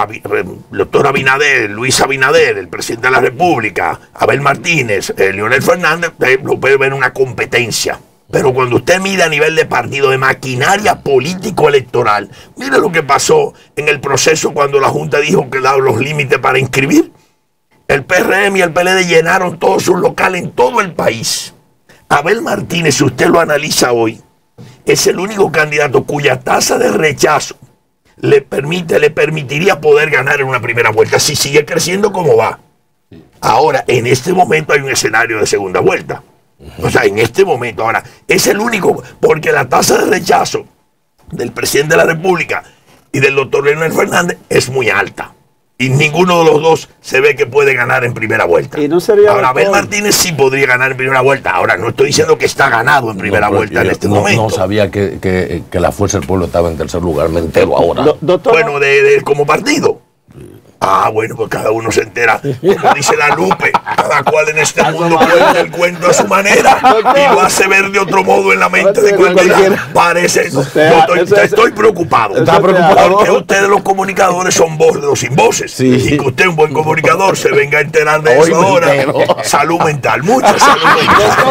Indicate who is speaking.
Speaker 1: doctor Abinader, Luis Abinader, el presidente de la República, Abel Martínez, Leonel Fernández, usted lo puede ver una competencia. Pero cuando usted mide a nivel de partido, de maquinaria político-electoral, mire lo que pasó en el proceso cuando la Junta dijo que daba los límites para inscribir. El PRM y el PLD llenaron todos sus locales en todo el país. Abel Martínez, si usted lo analiza hoy, es el único candidato cuya tasa de rechazo le permitiría poder ganar en una primera vuelta si sigue creciendo como va. Ahora, en este momento hay un escenario de segunda vuelta. O sea, en este momento, ahora, es el único, porque la tasa de rechazo del presidente de la República y del doctor Leonel Fernández es muy alta. Y ninguno de los dos se ve que puede ganar en primera vuelta.
Speaker 2: Y no sería
Speaker 1: ahora, Abel Martínez sí podría ganar en primera vuelta. Ahora, no estoy diciendo que está ganado en primera vuelta en este momento.
Speaker 3: No sabía que la Fuerza del Pueblo estaba en tercer lugar, me entero ahora.
Speaker 1: Doctor, bueno, como partido. Ah, bueno, pues cada uno se entera, como dice la Lupe, cada cual en este mundo cuenta el cuento a su manera y lo hace ver de otro modo en la mente de cualquiera. Parece, estoy preocupado.
Speaker 3: ¿Está preocupado?
Speaker 1: Porque ustedes los comunicadores son bordos sin voces. Sí. Y que usted, un buen comunicador, se venga a enterar de eso ahora. Salud mental, mucha salud mental.